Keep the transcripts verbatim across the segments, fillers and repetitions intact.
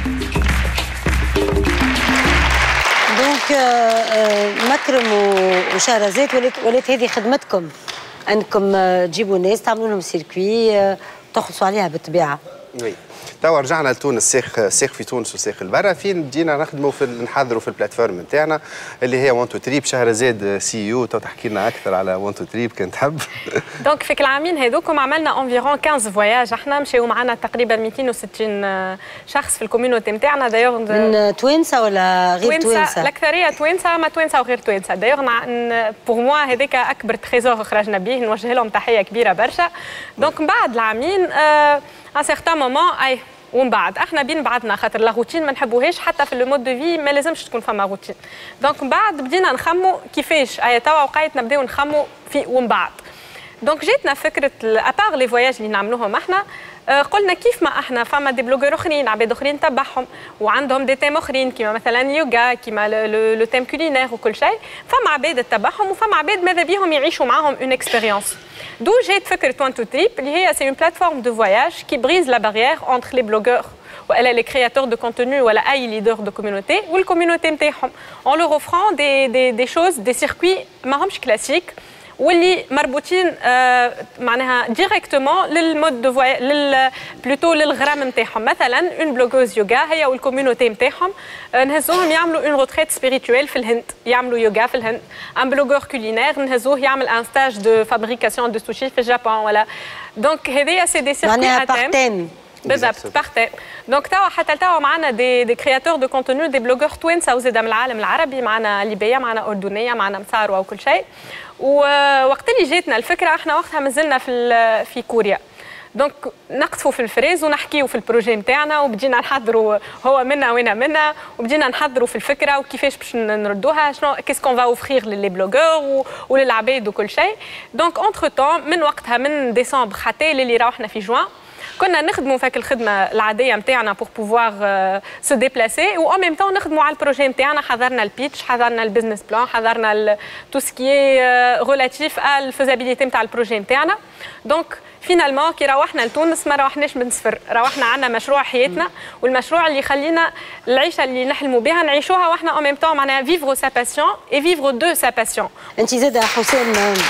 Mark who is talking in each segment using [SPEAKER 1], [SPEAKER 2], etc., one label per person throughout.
[SPEAKER 1] دونك مكرم وشهرزاد ولات ولات هذه خدمتكم انكم تجيبوا ناس تعملوا لهم سيركوي تخلصوا عليها بالطبيعه.
[SPEAKER 2] وي توا رجعنا لتونس، سيخ سيخ في تونس وسيخ البرا، فين بدينا نخدموا في نحضروا في البلاتفورم نتاعنا اللي هي وان تو تريب. شهرزاد سي يو تو تحكي لنا اكثر على وان تو تريب كان تحب.
[SPEAKER 3] دونك في العامين هذوكم عملنا انفيرون خمسطاش فواياج، احنا مشاو معنا تقريبا مئتين وستين شخص في الكوميونيتي نتاعنا. دايوغ
[SPEAKER 1] من توانسه ولا غير توانسه؟
[SPEAKER 3] الاكثريه توانسه، ما توانسه وغير توانسه. دايوغ بور موا هذاك اكبر تريزور خرجنا به، نوجه لهم تحيه كبيره برشا. دونك من بعد العامين ان سيغتان مومون اي ومن بعد احنا بين بعضنا خاطر لا روتين ما نحبوهاش، حتى في لو مود دو في ما لازمش تكون فما روتين. دونك من بعد بدينا نخمو كيفاش اي توا وقيت نبداو نخمو في ومن بعد. دونك جاتنا فكره ابار لي فواياج اللي نعملوهم احنا، قلنا كيف ما احنا فما دي بلوغور اخرين عباد اخرين تبعهم وعندهم دي تيم اخرين كيما مثلا يوغا كيما لو تيم كولينير وكل شيء، فما عباد تبعهم وفما عباد ماذا بيهم يعيشوا معاهم اون اكسبيريونس. دو جات فكره وان تو تريب اللي هي سي اون بلاتفورم دو فواياج كي بريز لا باريير انتر لي بلوغور ولا لي كرياتور دو كونتوني ولا اي ليدر دو كوميونيتي والكوميونيتي نتاعهم، اون لور اوفرون دي دي دي شوز دي سيركوي ماهمش كلاسيك واللي مربوطين آه معناها ديريكتومون للمود دو فواياج لل بلوتو للغرام نتاعهم. مثلا اون بلوغوز يوغا هي والكوميونيتي نتاعهم آه نهزوهم يعملوا اون روتريت سبيريتويل في الهند، يعملوا يوغا في الهند. ان بلوغور كولينير نهزوه يعمل ان ستاج دو فابريكاسيون دو سوشي في اليابان ولا. دونك هذيا سي دي سيركوي
[SPEAKER 1] معناها بارتين
[SPEAKER 3] بالضبط بارتي. دونك توا حتى توا معنا دي دي كرياتور دو كونتوني دي بلوغور توانسه وزاده من العالم العربي، معنا ليبيه معنا اردنيه معنا مصاروه وكل شيء. ووقت اللي جاتنا الفكره احنا وقتها مازلنا في في كوريا، دونك نقطفوا في الفريز ونحكيوا في البروجي نتاعنا وبدينا نحضروا هو منا وانا منا وبدينا نحضروا في الفكره وكيفاش باش نردوها، شنو كيسكون فا اوفرير للي بلوغور وللعباد وكل شيء. دونك اونتر تون من وقتها من ديسمبر حتى اللي روحنا في جوان كنا نخدموا فيك الخدمه العاديه نتاعنا بور بوفوار سو ديبلاسي و ان ميم طون نخدموا على البروجي نتاعنا. حضرنا البيتش، حضرنا البيزنس بلان، حضرنا تو سكي ريلاتيف على الفيزابيليتي نتاع البروجي نتاعنا. دونك فينالمون كي روحنا لتونس ما روحناش من صفر، روحنا عندنا مشروع حياتنا والمشروع اللي يخلينا العيشه اللي نحلموا بها نعيشوها واحنا ان ميم طون معناها فيفرو سا باسيون اي فيفرو دو سا باسيون.
[SPEAKER 1] انت زاده حسين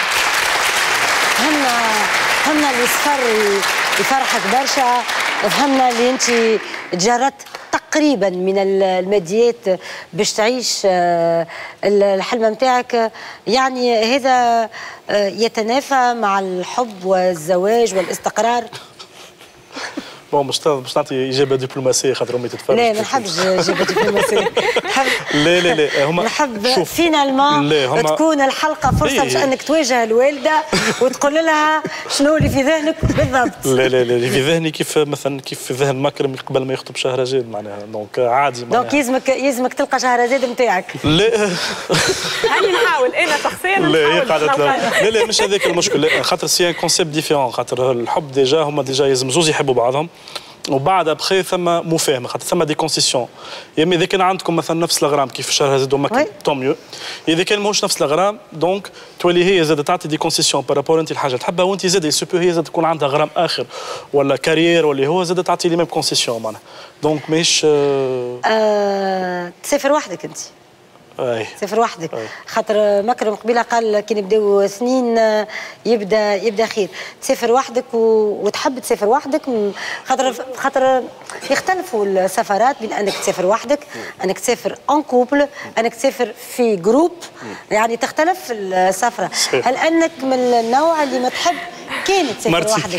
[SPEAKER 1] فهمنا فهمنا اللي صفر يفرحك برشا، فهمنا اللي انت تجردت تقريبا من الماديات باش تعيش الحلم نتاعك. يعني هذا يتنافى مع الحب والزواج والاستقرار؟
[SPEAKER 4] بون باش باش نعطي اجابه دبلوماسيه خاطر امي تتفرج.
[SPEAKER 1] لا ما نحبش اجابه دبلوماسيه. نحب
[SPEAKER 4] لا لا لا هما
[SPEAKER 1] نحب فينالمون تكون الحلقه فرصه باش انك تواجه الوالده وتقول لها شنو اللي في ذهنك بالضبط.
[SPEAKER 4] لا لا لا اللي في ذهني كيف مثلا كيف في ذهن مكرم قبل ما يخطب شهرزاد معناها دونك عادي معناها.
[SPEAKER 1] دونك يلزمك يلزمك تلقى شهرزاد نتاعك.
[SPEAKER 3] لا هاني نحاول انا شخصيا
[SPEAKER 4] لا هي قاعده لا لا مش هذاك المشكل، خاطر سي ان كونسيبت ديفيرون. خاطر الحب ديجا هما ديجا يلزم زوز يحبوا بعضهم وبعد ابخي ثم مفاهمه خاطر ثم دي كونسيسيون. يعني اذا كان عندكم مثلا نفس الغرام كيف شهرزاد ومكرم طون ميو، اذا كان ماهوش نفس الغرام دونك تولي هي زاد تعطي دي كونسيسيون بارابور انت الحاجه تحبها وانت زاد سوبو هي زاد تكون عندها غرام اخر ولا كارير ولا هو زاد تعطي لي ميم كونسيسيون معناها. دونك ماهيش
[SPEAKER 1] آه... تسافر وحدك انت؟
[SPEAKER 4] اي
[SPEAKER 1] تسافر وحدك خاطر مكرم قبيله قال كي نبداو سنين يبدا يبدا خير. تسافر وحدك و... وتحب تسافر وحدك خاطر خاطر يختلفوا السفرات بين انك تسافر وحدك، انك تسافر ان كوبل، انك تسافر في جروب، يعني تختلف السفره. هل انك من النوع اللي ما تحب كان تسافر وحدك؟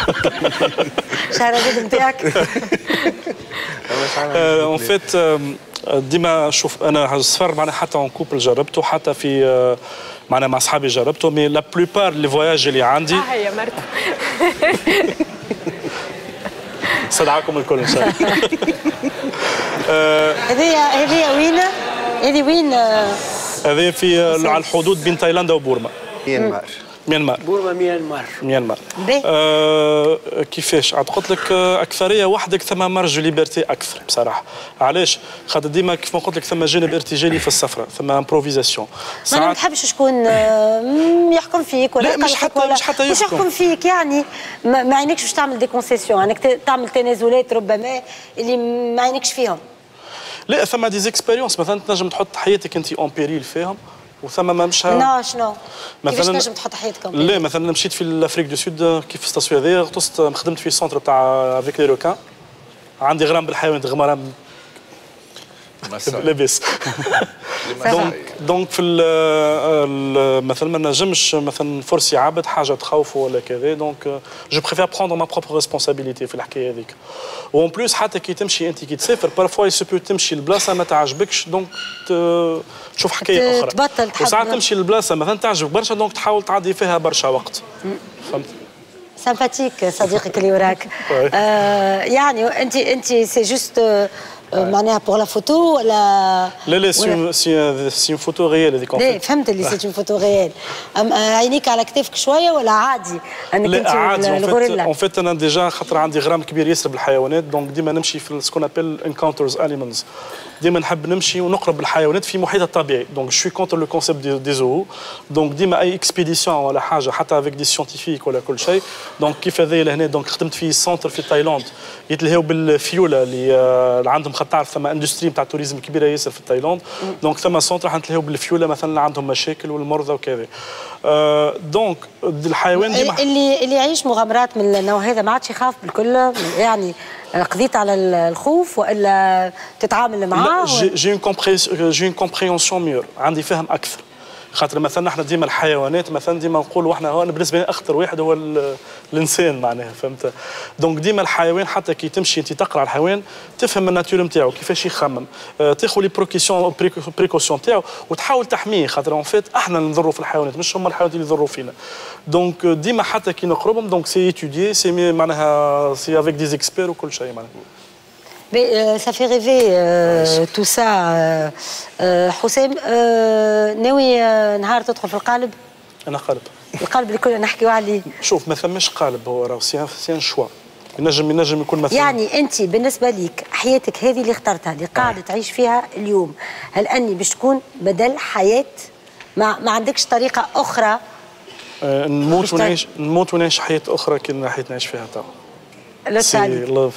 [SPEAKER 1] شهرزاد نتاعك؟
[SPEAKER 4] اون فيت ديما شوف انا السفر معناها حتى اون كوبل جربته حتى في معناها مع اصحابي جربته، مي لا بلوبار لي فواياج اللي عندي
[SPEAKER 3] اه هي مرت
[SPEAKER 4] استدعاكم الكل ان شاء الله.
[SPEAKER 1] هذه هذه وين؟ هذه وين؟
[SPEAKER 4] هذه في على الحدود بين تايلاند وبورما.
[SPEAKER 2] ميانمار.
[SPEAKER 4] ميانمار
[SPEAKER 5] بورما ميانمار
[SPEAKER 4] ميانمار آه كيفاش عاد قلت لك اكثريه وحدك ثم مرج ليبرتي اكثر بصراحه علاش خاطر ديما كيف ما قلت لك ثم جانب ارتجالي في السفره ثم امبروفيزاسيون
[SPEAKER 1] ما ما تحبش شكون يحكم فيك ولا
[SPEAKER 4] لا مش حتى
[SPEAKER 1] ولا
[SPEAKER 4] مش حتى
[SPEAKER 1] يحكم, يحكم فيك يعني ما, ما عينكش باش تعمل دي كونسيسيون انك تعمل تنازلات ربما اللي ما عينكش فيهم
[SPEAKER 4] لا ثم دي زيكسبيريونس مثلا تنجم تحط حياتك انت اون بيريل فيهم وثم ما مش
[SPEAKER 1] لا شنو
[SPEAKER 4] مثلا
[SPEAKER 1] كيفاش تنجم تحط حياتك
[SPEAKER 4] لا مثلا مشيت في الافريك دو سود كيف التصوير هذايا غطست خدمت في سونتر تاع افيك لي روكان عندي غرام بالحيوانات غرام لاباس دونك دونك في مثلا ما نجمش مثلا فرصي عبد حاجه تخوفه ولا كذا دونك جو بريفير بروندر ما بروبر ريسبونسابيلتي في الحكايه هذيك وان بلوس حتى كي تمشي انت كي تسافر بارفوا يسبو تمشي لبلاصه ما تعجبكش دونك تشوف حكايه اخرى
[SPEAKER 1] تبطل تحب
[SPEAKER 4] وساعات تمشي لبلاصه مثلا تعجبك برشا دونك تحاول تعدي فيها برشا وقت فهمت
[SPEAKER 1] سامباتيك صديقك اللي وراك آه يعني انت انت سي جوست معناها بور لا فوتو ولا
[SPEAKER 4] لا لا سي سي سي فوتو ريال هذيك
[SPEAKER 1] لا فهمت اللي سي فوتو ريال عينيك على كتافك شويه ولا عادي انك انت الغوريلا
[SPEAKER 4] اون فيت انا ديجا خاطر عندي غرام كبير ياسر بالحيوانات دونك ديما نمشي في سكون ابل انكاونترز انيمالز ديما نحب نمشي ونقرب الحيوانات في محيطها الطبيعي دونك شوي كونتر لو كونسيبت دي زو دونك ديما اي اكسبيديسيون ولا حاجه حتى افيك دي سيونتيفيك ولا كل شيء دونك كيف هذايا لهنا دونك خدمت في سونتر في تايلاند يتلهاو بالفيوله اللي عندهم خاطر تعرف ثم اندستري نتاع التوريزم كبيره ياسر في تايلاند دونك ثم سونتر حنتلهاو بالفيوله مثلا عندهم مشاكل والمرضى وكذا أه دونك الحيوان ديما
[SPEAKER 1] اللي اللي يعيش مغامرات من النوع هذا ما عادش يخاف بالكل يعني قضيت على الخوف والا تتعامل معاه
[SPEAKER 4] جي اون كومبريسيون جي اون كومبريهنسيون ميور عندي فهم اكثر خاطر مثلا احنا ديما الحيوانات مثلا ديما نقولوا احنا هو انا بالنسبه لي اخطر واحد هو الانسان معناها فهمت دونك ديما الحيوان حتى كي تمشي انت تقرا الحيوان تفهم الناتور نتاعو كيفاش يخمم اه تاخذ لي بروكيسيون بريكوسيون تاعو وتحاول تحميه خاطر اون فيت احنا اللي نضروا في الحيوانات مش هما الحيوانات اللي يضروا فينا دونك ديما حتى كي نقربهم دونك سي ايتوديي سي معناها سي افيك دي زيكسبير وكل شيء معناها
[SPEAKER 1] Mais euh, ça fait rêver euh, tout ça. Euh, euh, حسام euh, ناوي euh, نهار تدخل في القالب؟
[SPEAKER 4] أنا قالب.
[SPEAKER 1] القالب اللي كنا نحكيو عليه.
[SPEAKER 4] شوف ما ثماش قالب هو راه سي ان شوا. ينجم ينجم يكون مثلا
[SPEAKER 1] يعني أنت بالنسبة ليك حياتك هذه اللي اخترتها اللي قاعدة تعيش فيها اليوم هل أني باش تكون بدل حياة ما ما عندكش طريقة أخرى؟
[SPEAKER 4] آه نموت ونعيش نموت ونعيش حياة أخرى كي حياة نعيش فيها توا.
[SPEAKER 1] لا تالي.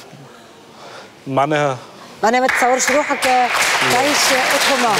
[SPEAKER 4] معناها
[SPEAKER 1] معناها ما تصورش روحك تعيش اوترومون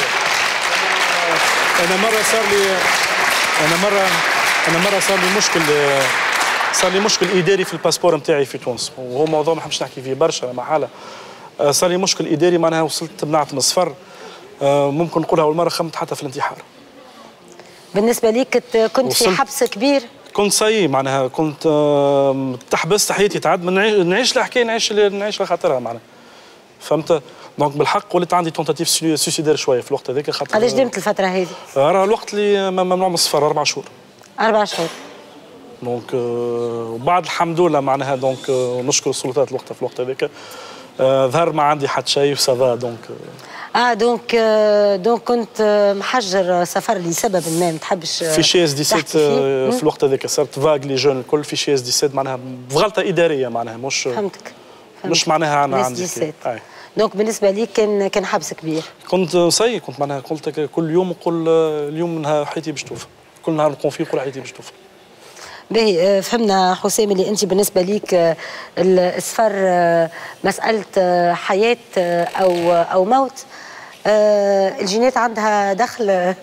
[SPEAKER 4] انا مره صار لي انا مره انا مره صار لي مشكل صار لي مشكل اداري في الباسبور نتاعي في تونس وهو موضوع ما نحبش نحكي فيه برشا محاله صار لي مشكل اداري معناها وصلت منعت من السفر ممكن نقولها اول مره خمت حتى في الانتحار
[SPEAKER 1] بالنسبه ليك كنت في حبس كبير
[SPEAKER 4] كنت ساي معناها كنت تحبست حياتي تعد نعيش الحكايه نعيش نعيش لخاطرها معناها فهمت دونك بالحق ولات عندي تونتاتيف سوسيدير شويه في الوقت هذاك خاطر
[SPEAKER 1] علاش دمت الفتره هذه؟
[SPEAKER 4] راه الوقت اللي ممنوع من السفر اربع شهور
[SPEAKER 1] اربع شهور
[SPEAKER 4] دونك وبعد الحمد لله معناها دونك نشكر السلطات الوقت في الوقت هذاك ظهر ما عندي حتى شيء وسافا دونك
[SPEAKER 1] اه دونك دونك كنت محجر سفر لسبب ما ما تحبش
[SPEAKER 4] في شي اس سبعة عشر في الوقت هذاك صارت فاغ لي جون الكل في شي اس سبعة معناها بغلطه اداريه معناها مش
[SPEAKER 1] فهمتك
[SPEAKER 4] مش معناها انا عندي
[SPEAKER 1] دونك بالنسبه لي كان كان حبس كبير
[SPEAKER 4] كنت سي كنت معناها قلت كل يوم نقول اليوم نهار حياتي باش توفى كل نهار نقوم فيه نقول حياتي باش توفى
[SPEAKER 1] باهي فهمنا حسام اللي انت بالنسبه ليك السفر مساله حياه او او موت الجينات عندها دخل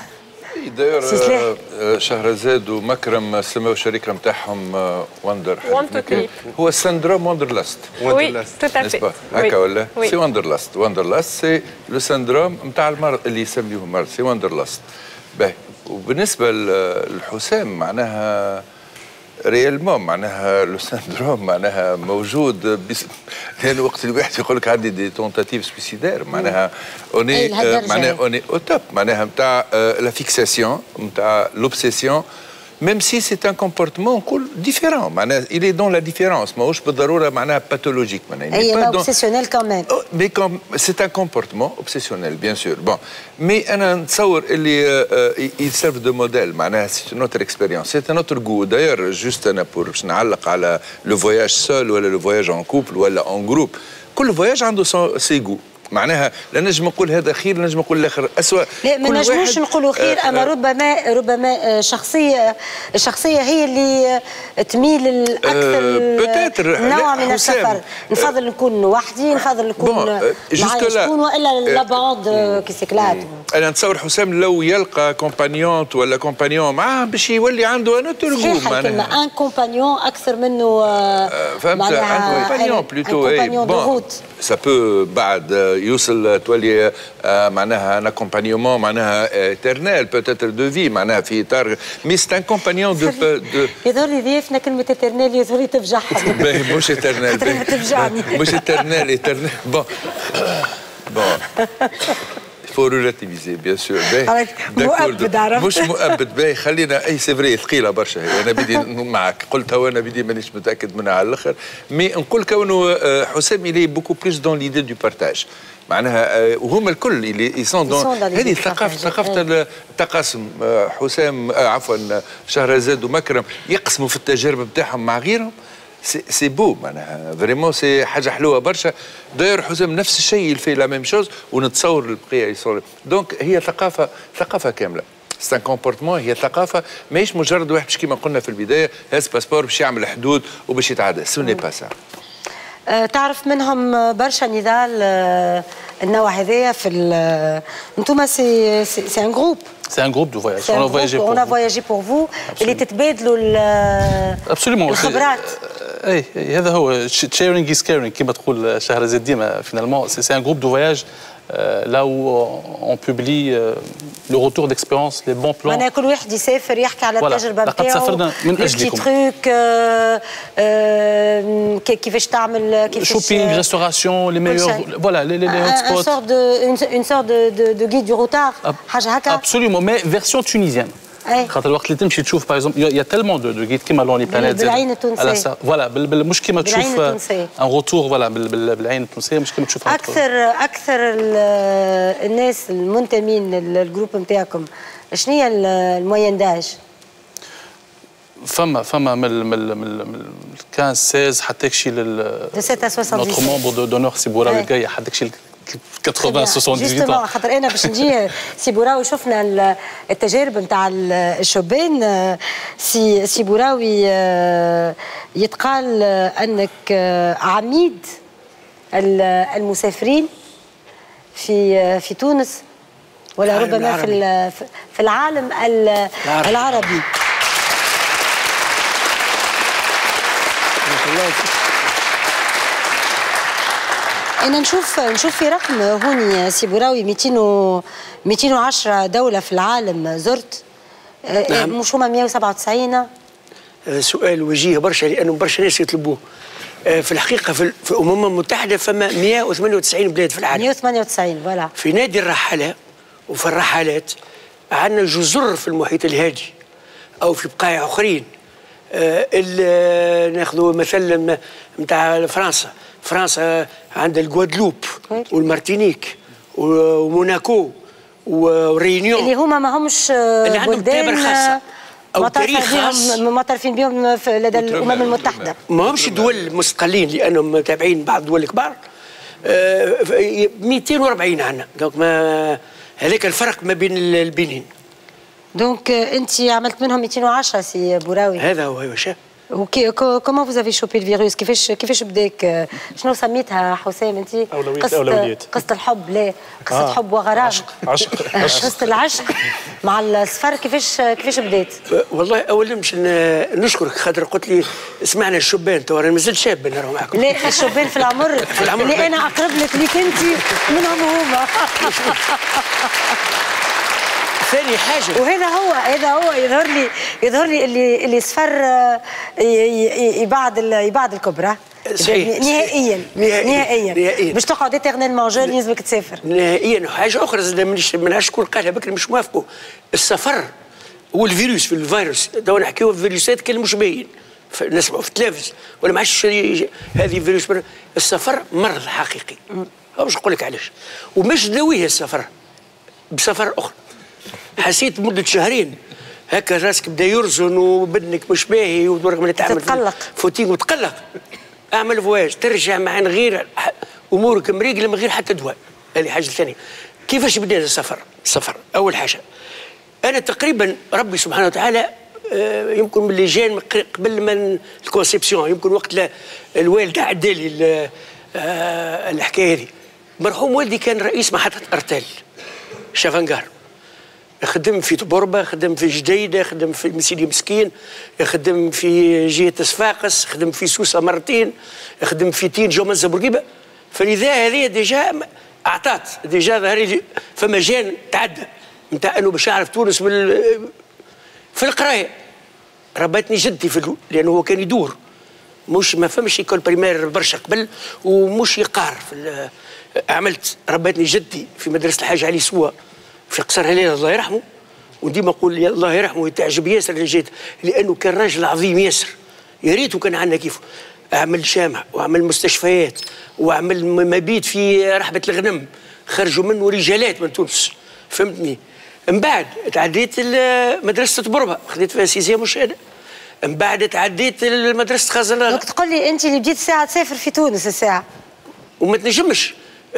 [SPEAKER 6] داير شهرزاد ومكرم سماو الشركه نتاعهم وندر هو سندروم وندرلاست
[SPEAKER 3] وندرلاست
[SPEAKER 6] هكا ولا سي وندرلاست وندرلاست سي لو سندروم نتاع المرض اللي يسميوه مرض سي وندرلاست باهي وبالنسبه للحسام معناها ريالمون معناها لو سندروم معناها موجود بس لان وقت الواحد يقول لك عندي دي تونتاتيف سويسيدير معناها اوني معناها اوني او توب معناها نتاع لا فيكساسيون نتاع لوبسيسيون même si c'est un comportement différent. Il est dans la différence, ماهوش بالضرورة معناها pathologique.
[SPEAKER 1] Il est pas obsessionnel quand même.
[SPEAKER 6] Mais c'est un comportement obsessionnel, bien sûr. Bon, mais أنا نتصور اللي il serve de modèle. معناها c'est une autre expérience, c'est un autre goût. D'ailleurs, juste أنا pour باش نعلق على le voyage seul ولا le voyage en couple ولا en groupe. كل voyage عنده ses goûts. معناها لا نجم نقول هذا خير، نجم نقول الاخر اسوء.
[SPEAKER 1] لا ما نجموش نقولوا خير، اما ربما ربما شخصيه الشخصيه هي اللي تميل الاكثر نوع من السفر. نفضل نكون وحدي، نفضل نكون مع شكون، والا لا باند كي سيكلات.
[SPEAKER 6] انا نتصور حسام لو يلقى كومبانيونت ولا كومبانيون معاه باش يولي عنده انا ترغوب
[SPEAKER 1] معناها ان كومبانيون اكثر منه
[SPEAKER 6] فهمت ان كومبانيون بلوتو اي بون سا بو بعد يوصل تولي معناها ان اكومبانيومون معناها ايترنال بوتيتر دو في معناها في اطار مي سي ان كومبانيون دو دو
[SPEAKER 1] يظهر لي ضيفنا كلمه ايترنال يظهر لي تفجعها.
[SPEAKER 6] باهي مش ايترنال
[SPEAKER 1] تفجعني
[SPEAKER 6] مش ايترنال ايترنال بون بون faut relativiser bien sûr.
[SPEAKER 1] مؤبد عرفت.
[SPEAKER 6] مش مؤبد باهي خلينا اي سي فري ثقيله برشا هي انا بدي معك قلتها وانا بدي مانيش متاكد منها على الاخر مي نقول كونه حسام اللي بوكو بلوس دون ليدي دو بارتاج معناها وهم الكل اللي يسون دون هذه ثقافه ثقافه التقاسم. حسام عفوا شهرزاد ومكرم يقسموا في التجارب بتاعهم مع غيرهم. سي سي بو معناها فريمون سي حاجه حلوه برشا. داير حسام نفس الشيء يلفي لا ميم شوز ونتصور البقيه يصور. دونك هي ثقافه ثقافه كامله. سي ان كومبورتمون هي ثقافه ماهيش مجرد واحد باش كيما قلنا في البدايه هاز باسبور باش يعمل حدود وباش يتعدى. سو ني با سا.
[SPEAKER 1] تعرف منهم برشا نضال النوع هذايا في انتوما سي سي ان جروب.
[SPEAKER 4] C'est un groupe de voyage. On a voyagé pour
[SPEAKER 1] vous. On a voyagé pour vous. اللي تتبادلوا الخبرات.
[SPEAKER 4] اي هذا هو sharing is caring كما تقول شهرزاد ديما finalement c'est un groupe de voyage là où on publie le retour d'expérience, les bons plans.
[SPEAKER 1] معناها كل واحد يسافر يحكي على التجربه نتاعو.
[SPEAKER 4] لقد سافرنا من أجلكم.
[SPEAKER 1] كيفاش تعمل كيفاش
[SPEAKER 4] shopping, restauration, les meilleurs voilà les les hot spots.
[SPEAKER 1] Une sorte de une sorte de de guide du routard. حاجه هكا.
[SPEAKER 4] Absolument, mais version tunisienne. خاطر الوقت اللي تمشي تشوف باغ اكزومبل يا تالمون دو جيد كيما لوني بلانيت
[SPEAKER 1] بالعين التونسيه
[SPEAKER 4] فوالا مش كيما تشوف ان روتور فوالا بالعين التونسيه مش كيما تشوف
[SPEAKER 1] اكثر اكثر الناس المنتمين للجروب نتاعكم شنو هي الموين داج؟
[SPEAKER 4] فما فما من من خمسطاش ستة حتى كشي لل نوتر مومبر دونور سي بوراوي الجاي حتى كشي ثمانين سبعة عشر
[SPEAKER 1] خاطر انا باش نجي سي بوراوي شفنا التجارب نتاع الشبان. سي سي بوراوي يتقال انك عميد المسافرين في في تونس ولا ربما في في العالم العربي. أنا نشوف نشوف في رقم هوني سي بوراوي مئتين وعشرة دولة في العالم زرت. نعم. مش هما مئة وسبعة وتسعين؟
[SPEAKER 5] هذا سؤال وجيه برشا لأنه برشا ناس يطلبوه. في الحقيقة في الأمم المتحدة فما مئة وثمانية وتسعين بلاد في العالم.
[SPEAKER 1] مئة وثمانية وتسعين فوالا.
[SPEAKER 5] في نادي الرحالة وفي الرحلات عندنا جزر في المحيط الهادي أو في بقاع آخرين. ناخذوا مثل نتاع فرنسا. فرنسا عندها الجوادلوب والمارتينيك وموناكو ورينيون
[SPEAKER 1] اللي هما ما همش
[SPEAKER 5] اللي عندهم تابر خاصه او تاريخ خاص
[SPEAKER 1] معترفين بهم لدى الامم المتحده.
[SPEAKER 5] ما همش دول مستقلين لانهم تابعين بعض الدول الكبار. مئتين وأربعين عندنا دونك ما هذاك الفرق ما بين البنين.
[SPEAKER 1] دونك انت عملت منهم مئتين وعشرة سي بوراوي.
[SPEAKER 5] هذا هو يا شيخ.
[SPEAKER 1] اوكي كومون فوز افي شوبي الفيروس كيفاش كيفاش بداك شنو سميتها حسام انت؟
[SPEAKER 4] قصة
[SPEAKER 1] قصة الحب لا قصة آه. حب وغرام
[SPEAKER 4] عشق عشق
[SPEAKER 1] قصة العشق مع السفر كيفاش كيفاش بدات؟
[SPEAKER 5] والله اولا مش نشكرك خاطر قلت لي سمعنا الشبان تو انا مازلت شاب نرى معكم.
[SPEAKER 1] لا الشبان في العمر في العمر اللي انا اقرب لك ليك انت منهم هما.
[SPEAKER 5] ثاني حاجه
[SPEAKER 1] وهذا هو هذا هو يظهر لي يظهر لي اللي اللي صفر يبعد يبعد الكبرى
[SPEAKER 5] صحيح
[SPEAKER 1] نهائيا
[SPEAKER 5] نهائيا
[SPEAKER 1] نهائيا باش تقعد ايترنيلمون جون يلزمك تسافر
[SPEAKER 5] نهائيا. وحاجه اخرى زاد مانيش ما نعرفش شكون قالها بكري مش موافقه. السفر والفيروس في الفيروس تو نحكيو في فيروسات كان مش باين نسمعوا في التلفز ولا ما عادش هذه فيروس. السفر مرض حقيقي مش نقول لك علاش ومش داويه السفر بسفر اخرى. حسيت مده شهرين هكا راسك بدا يرزن وبدنك مش باهي ودورك من تعمل
[SPEAKER 1] تتقلق
[SPEAKER 5] فوتين وتقلق. اعمل فواج ترجع مع غير امورك مريقله من غير حتى دواء. هذه حاجه ثانيه. كيفاش بدا السفر؟ السفر اول حاجه انا تقريبا ربي سبحانه وتعالى يمكن من اللي جان قبل من الكونسيبسيون، يمكن وقت لا الوالد عدالي الحكايه هذه. مرحوم والدي كان رئيس محطه ارتال شافنغار، خدم في تبوربه، خدم في جديده، خدم في مسيدي مسكين، خدم في جهه صفاقس، خدم في سوسه مرتين، خدم في تين جومنزا بورقيبه. فلذا هذه ديجا اعطات ديجا ظهر لي فما جان تعدى نتاع انه باش يعرف تونس بال في القرايه. ربتني جدي في لانه هو كان يدور، مش ما فهمش ايكول بريمير برشا قبل ومش يقار في عملت. ربتني جدي في مدرسه الحاج علي سوا في قصر هلال الله يرحمه، وديما نقول الله يرحمه تعجب ياسر اللي جيت لانه كان راجل عظيم ياسر. يا ريته كان عندنا كيفه. اعمل جامع واعمل مستشفيات واعمل مبيت في رحبه الغنم خرجوا منه رجالات من تونس، فهمتني. من بعد تعديت مدرسه بربه خديت فيها سيزيه مشاهده. من بعد تعديت مدرسه خزنه.
[SPEAKER 1] دونك تقول لي انت اللي بديت الساعه تسافر في تونس الساعه
[SPEAKER 5] وما تنجمش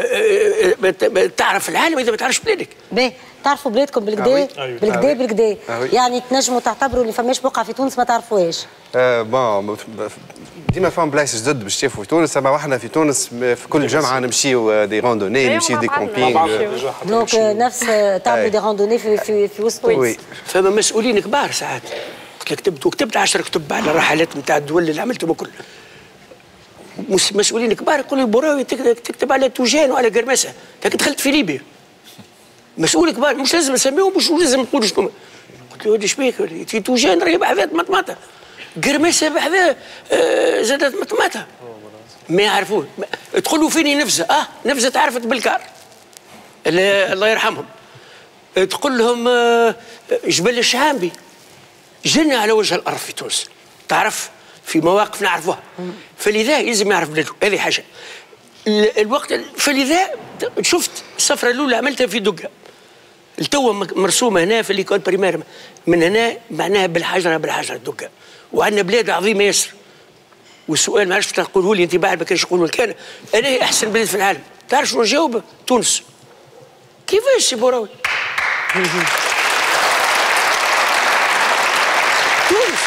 [SPEAKER 5] تعرف العالم اذا ما تعرفش بلادك.
[SPEAKER 1] باهي تعرفوا بلادكم بالكدا بالكدا بالكدا، يعني تنجموا تعتبروا اللي فماش بقعه في تونس ما تعرفوهاش.
[SPEAKER 2] آه بون ديما فهم بلايص جدد باش تشوفوا في تونس، اما احنا في تونس في كل جمعه نمشيو دي روندوني، نمشيو دي كومبينغ.
[SPEAKER 1] دونك نفس تعملوا دي روندوني في في في وسط تونس.
[SPEAKER 5] فما مسؤولين كبار ساعات قلت لك كتبت وكتبت عشرة كتب على الرحلات نتاع الدول اللي عملتهم الكل. مسؤولين كبار يقولوا البراوي تكتب على توجان وعلى قرمسه، انت دخلت في ليبيا. مسؤول كبار مش لازم نسميهم مش لازم نقول شنو. قلت له واش بيك في توجان راهي بحذا مطماطه، قرمسه بحذا آه زادت مطماطه. ما يعرفوه تقولوا فيني نفزه، اه نفزه تعرفت بالكار الله يرحمهم. تقول لهم آه جبل الشعامبي جنة على وجه الارض في تونس، تعرف في مواقف نعرفوها. فلذا يلزم يعرف بلاده، هذه حاجه. الوقت فلذا شفت السفره الاولى عملتها في دقه التو مرسومه هنا في ليكول بريمير، من هنا معناها بالحجره بالحجره دقه، وعندنا بلاد عظيمه ياسر. والسؤال ما عرفتش تقوله لي انت بعد ما كانش يقولوا لك انا انا احسن بلاد في العالم، تعرف شنو نجاوب؟ تونس. كيفاش سي بوراوي؟ تونس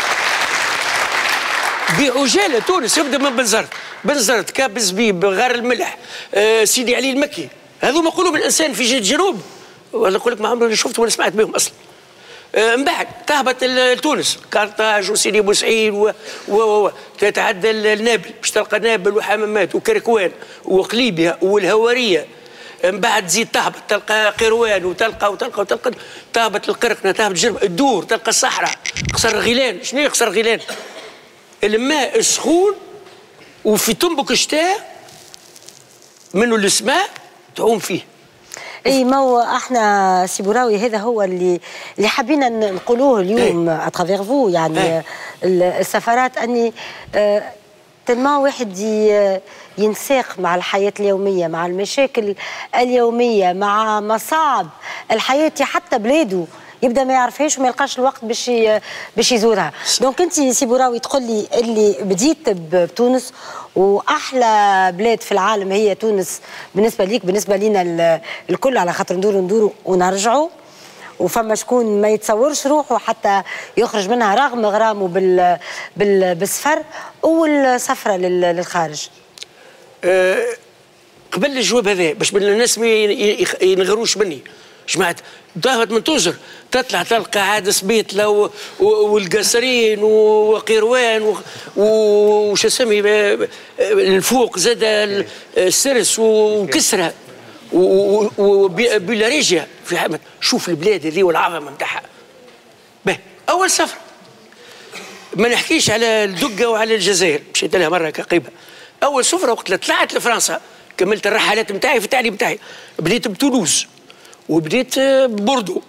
[SPEAKER 5] بعجاله. تونس يبدا من بنزرت، بنزرت كاب زبيب غار الملح آه سيدي علي المكي، هذوما قلوب الانسان في جهه الجنوب، ولا نقول لك ما عمري شفت ولا سمعت بهم اصلا. آه من بعد تهبط لتونس كارتاج وسيدي بوسعيد و و و تتعدى النابل باش تلقى نابل وحمامات وكركوان وقليبيا والهواريه. من بعد تزيد تهبط تلقى قروان وتلقى وتلقى وتلقى تهبط القرقنه تهبط جرب الدور تلقى الصحراء قصر غيلان. شنو هي قصر غيلان؟ الماء السخون وفي تنبك الشتاء منه السماء تعوم فيه.
[SPEAKER 1] اي ما هو احنا سي بوراوي هذا هو اللي اللي حبينا نقولوه اليوم اترافيغ فو، يعني السفرات اني آه تلما واحد ينساق مع الحياه اليوميه، مع المشاكل اليوميه، مع مصاعب الحياه حتى بلاده يبدا ما يعرفهاش وما يلقاش الوقت باش باش يزورها. دونك انت سي بوراوي تقول لي اللي بديت بتونس واحلى بلاد في العالم هي تونس بالنسبه ليك، بالنسبه لينا الكل، على خاطر ندوروا ندوروا ونرجعوا، وفما شكون ما يتصورش روحه حتى يخرج منها رغم غرامه بال بال بالسفر. اول سفره للخارج
[SPEAKER 5] أه قبل الجواب هذا باش الناس ما ينغروش مني، جماعه ضاهت من توزر تطلع تلقى عاد سبيتله والقصرين وقيروان وش اسمي الفوق زاد السرس وكسرى وبيلاريجيا في حمد. شوف البلاد هذه والعظمه نتاعها. باهي اول سفر ما نحكيش على الدقه وعلى الجزائر، مشيت لها مره كقيبه. اول سفره وقت طلعت لفرنسا كملت الرحلات نتاعي في التعليم نتاعي، بديت بتولوز وبديت ببوردو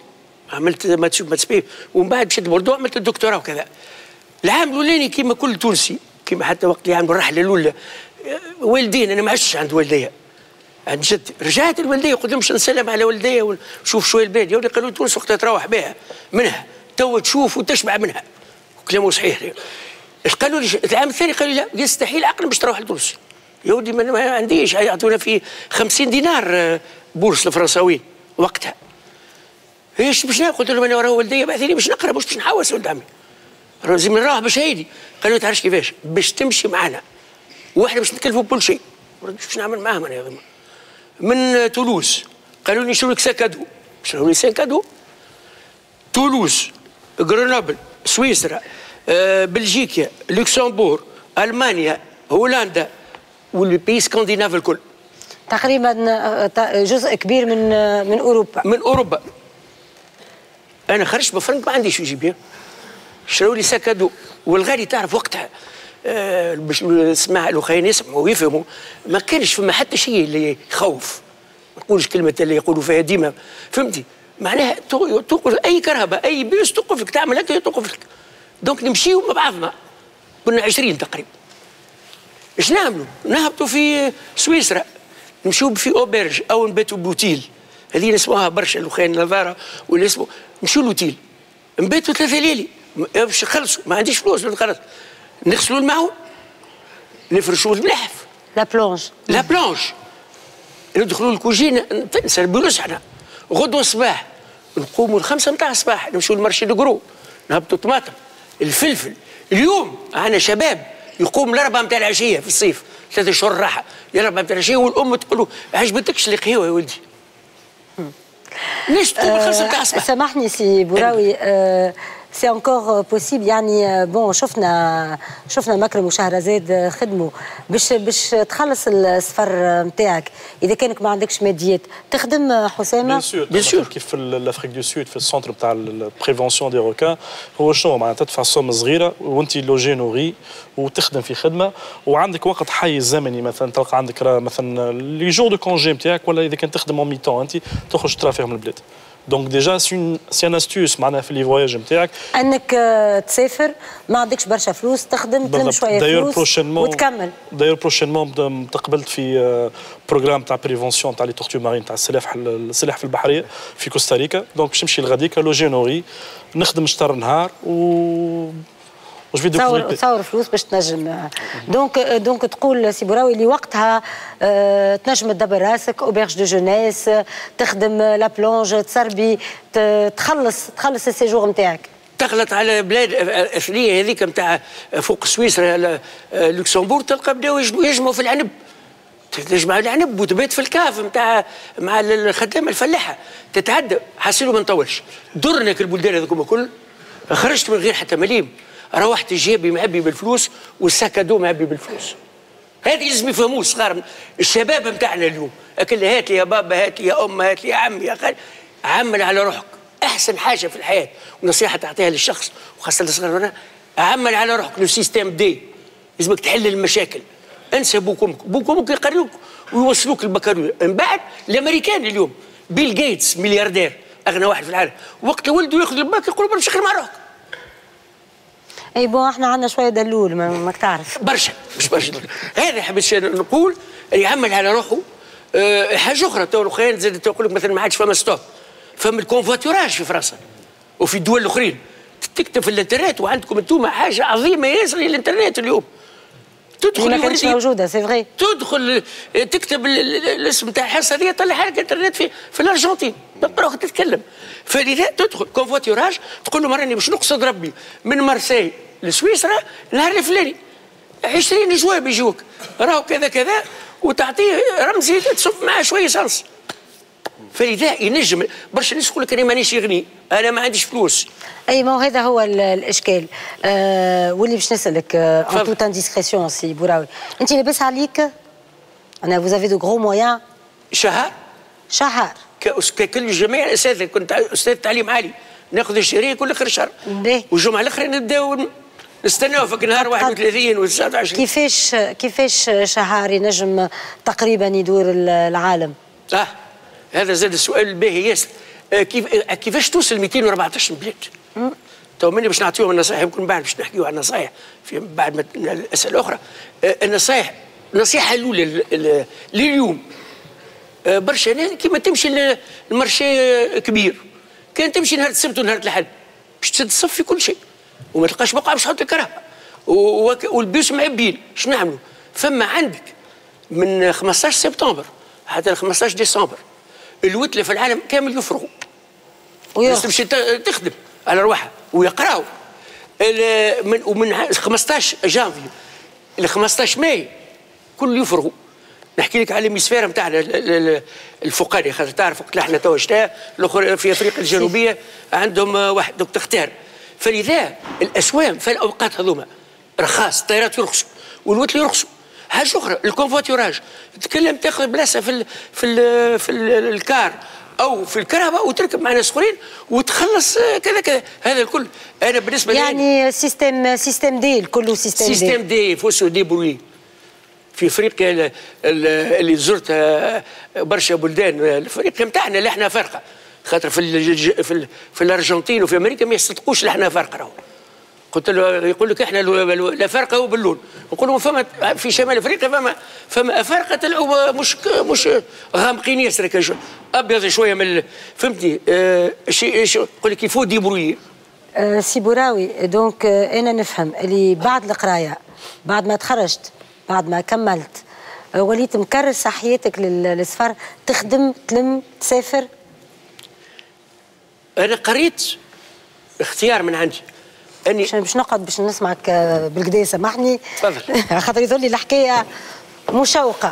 [SPEAKER 5] عملت ما تشوف ما تسبيه، ومن بعد مشيت بوردو عملت الدكتوراه وكذا. العام الاولاني كيما كل تونسي، كيما حتى وقت اللي عملوا الرحله الاولى والدين، انا ما عشتش عند والديا، عند جدي. رجعت الوالديه قلت لهم باش نسلم على والديا ونشوف شويه البلاد. يا ولدي قالوا لي تونس وقتها تروح بها منها تو تشوف وتشبع منها. كلامه صحيح. قالوا لي العام الثاني قالوا لي لا يستحيل عقل باش تروح لتونس. يا ولدي ما عنديش، يعطونا في خمسين دينار بورس الفرنساويين وقتها. ايش باش ناكل؟ قلت لهم انا وراه والديا بعثي لي باش نقرا مش باش نحوس ولد عمي. لازم نروح باش هيدي. قالوا لي تعرفش كيفاش باش تمشي معنا واحنا باش نتكلفوا بكل شيء. باش نعمل معاهم انا من تولوز. قالوا لي نشروا لك ساكادو، شروا لي ساكادو. تولوز، غرنوبل، سويسرا، آه، بلجيكا، لوكسمبور، المانيا، هولندا والبي سكندناف الكل.
[SPEAKER 1] تقريبا جزء كبير من من اوروبا.
[SPEAKER 5] من اوروبا. انا خرجت بفرنك ما عنديش يجيب بيه. شروا لي ساكادو والغالي تعرف وقتها باش آه نسمع الاخوين يسمعوا ويفهموا ما كانش فما حتى شيء اللي يخوف. ما نقولش كلمه اللي يقولوا فيها ديما، فهمتي؟ معناها توقف اي كرهبه اي بيس توقف لك، تعمل هكا توقف لك. دونك نمشيو مع بعضنا، كنا عشرين تقريبا. ايش نعملوا؟ نهبطوا في سويسرا، نمشيو في اوبرج او نباتوا بوتيل، هذه نسموها برشا الاخوين نظاره واللي اسمه نمشيو لوتيل. نباتوا ثلاثه ليالي باش نخلصوا، ما عنديش فلوس نخلص. نغسلوا الماء، نفرشوا الملحف،
[SPEAKER 1] لا بلونج
[SPEAKER 5] لا بلونج، ندخلوا الكوجينه نسربوا لسحنا. غدوه الصباح نقوموا الخمسه نتاع الصباح نمشوا لمارشي دو نهبطوا الطماطم، الفلفل. اليوم عندنا شباب يقوم الاربعه نتاع العشيه في الصيف، ثلاثة شهور راحه، الاربعه نتاع العشيه والام تقول له عجبتكش القهوه يا ولدي؟ ليش تقوم الخمسه نتاع الصباح؟
[SPEAKER 1] سامحني سي بوراوي، أه سي انكور بوسيبل يعني. بون شفنا شفنا مكرم وشهرزاد خدموا باش باش تخلص السفر نتاعك. اذا كانك ما عندكش ماديات تخدم حسامه؟
[SPEAKER 4] بيان سور بيان سور. كيف في الافريك دو سود في السونتر نتاع البريفونسيون دي روكان، هو شنو معناتها تدفع سوم صغيره وانت لوجي نوغي وتخدم في خدمه وعندك وقت حيز زمني. مثلا تلقى عندك مثلا لي جور دو كونجي نتاعك، ولا اذا كنت تخدم اون ميتون انت تخرج ترى فيهم البلاد. دونك ديجا سي سي ان استيوس معناها في لي فواياج نتاعك
[SPEAKER 1] انك تسافر ما عندكش برشا فلوس تخدم تلم شويه فلوس وتكمل.
[SPEAKER 4] داير بروشينمون تقبلت في بروغرام تاع بريفونسيون تاع لي تورتو مارين تاع السلاح السلاح في البحريه في كوستاريكا. دونك باش نمشي لغاديكا لوجي نوري نخدم شطر نهار و
[SPEAKER 1] تصور تصور فلوس باش تنجم. دونك دونك تقول سي بوراوي اللي وقتها اه تنجم تدبر راسك اوبرج دو جونيس، تخدم لا بلونج، تسربي، تخلص تخلص السيجور نتاعك.
[SPEAKER 5] تغلط على بلاد اثريه هذيك نتاع فوق سويسرا لوكسمبور، تلقى بداو يجمعوا في العنب، تجمع العنب وتبات في الكاف نتاع مع الخدامه الفلاحه، تتعدى. حاسينه ما نطولش درنا البلدان هذوكم الكل، خرجت من غير حتى مليم. روحت جيبي معبي بالفلوس والساكادو معبي بالفلوس. هذه لازم يفهموه الصغار الشباب نتاعنا اليوم. اكل هات لي يا بابا، هات لي يا ام، هات لي يا عمي يا خالي. عمل على روحك، احسن حاجه في الحياه ونصيحه تعطيها للشخص وخاصه الصغار، عمل على روحك. لو سيستيم دي لازمك تحل المشاكل. انسى بوك وامك، بوك وامك يقريوك ويوصلوك للبكالوريا. من بعد الامريكان اليوم بيل جيتس ملياردير اغنى واحد في العالم، وقت ولده ياخذ الباك يقول باش تشكر مع روحك.
[SPEAKER 1] اي بون احنا عندنا شويه دلول ماك تعرف
[SPEAKER 5] برشا مش برشا. هذا حبيت نقول يعمل على روحه. أه حاجه اخرى تو الاخرين زاد تقول لك مثلا ما عادش فما ستوب، فما الكونفواتوراج في فرنسا وفي الدول الاخرين. تكتب في الانترنت وعندكم انتم حاجه عظيمه ياسر الانترنت اليوم. تدخل
[SPEAKER 1] ما كانتش موجوده سي فغي،
[SPEAKER 5] تدخل تكتب الاسم تاع الحصه هذه طلع لك انترنت في في الارجنتين تقراك تتكلم. فلذا تدخل كونفواتوراج تقول له راني باش نقصد ربي من مارسي لسويسرا النهار الفلاني، عشرين جواب يجوك راهو كذا كذا وتعطيه رمزي تصب معاه شويه صلص. فلذا ينجم برشا الناس يقول لك انا مانيش غني، انا ما عنديش فلوس.
[SPEAKER 1] اي ما هذا هو الاشكال. آه واللي باش نسالك ان توت انديسكريسيون سي بوراوي، انت لاباس عليك انا فوز افي دو غرو مويان؟
[SPEAKER 5] شهر
[SPEAKER 1] شهر
[SPEAKER 5] ككل جميع الاساتذه، كنت استاذ تعليم عالي ناخذ الشهريه كل اخر شهر، والجمعه الاخرى نبداو نستناو فك نهار واحد وثلاثين و تسعة وعشرين.
[SPEAKER 1] كيفاش كيفاش شهر ينجم تقريبا يدور العالم؟
[SPEAKER 5] اه هذا زاد السؤال الباهي ياسر. كيف كيفاش توصل مئتين وأربعطاش بلاد. تو مني باش نعطيهم النصائح، يمكن بعد باش نحكيو على النصائح في بعد ما الاسئله الاخرى. النصائح النصيحه الاولى لليوم برشا ناس كيما تمشي المارشي كبير، كان تمشي نهار السبت ونهار الاحد باش تسد الصف في كل شيء وما تلقاش بقعه باش تحط الكرهبه والبيوس معبين. شنو نعملوا؟ فما عندك من خمسطاش سبتمبر حتى خمسطاش ديسمبر الوتله في العالم كامل يفرغوا الناس تمشي تخدم على رواحها ويقراوا. من ومن خمسطاش جانفي ل خمسطاش ماي كل يفرغوا. نحكي لك على الميسفير نتاعنا الفوقاني، خاطر تعرف وقت احنا تو شتاء الاخر في افريقيا الجنوبيه عندهم واحد دوك تختار. فلذا الاسوام في الاوقات هذوما رخاص، الطيارات يرخصوا والوتل يرخصوا. حاجه اخرى الكونفواتوراج، تتكلم تاخذ بلاصه في ال في ال في ال الكار او في الكرهبه وتركب مع ناس اخرين وتخلص كذا كذا. هذا الكل انا بالنسبه لي
[SPEAKER 1] يعني سيستم سيستم دي كله سيستم دي
[SPEAKER 5] سيستم دي فوسو دي بروي. في افريقيا اللي زرتها برشا بلدان افريقيا نتاعنا اللي احنا فارقه، خاطر في الج... في, ال... في الارجنتين وفي امريكا ما يصدقوش اللي احنا فارقه راهو. قلت له يقول لك احنا لا فارقه هو باللون. نقول لهم فما في شمال افريقيا فما فما افارقه طلعوا مش مش غامقين ياسر، ابيض شويه من فهمتني. آه شيء يقول لك يفو دي بروي.
[SPEAKER 1] آه سي بوراوي، دونك آه انا نفهم اللي بعد القرايه بعد ما تخرجت بعد ما كملت آه وليت مكرس حياتك للسفر، تخدم تلم تسافر.
[SPEAKER 5] انا قريت اختيار من عندي
[SPEAKER 1] اني باش نقعد باش نسمعك بالكدا، سامحني
[SPEAKER 5] تفضل
[SPEAKER 1] خاطر يظل لي الحكايه مشوقه.